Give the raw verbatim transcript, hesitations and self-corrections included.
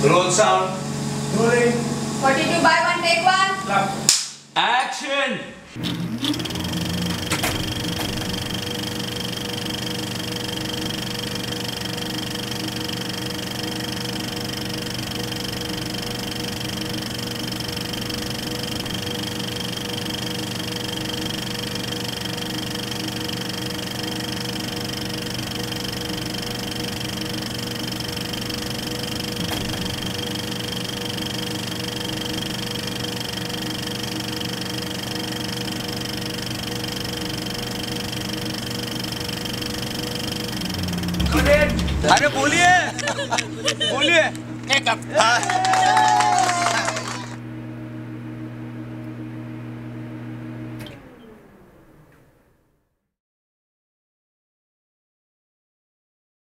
Roll sound. Rolling. forty-two by one, take one. Clap. Action. अरे बोलिए बोलिए।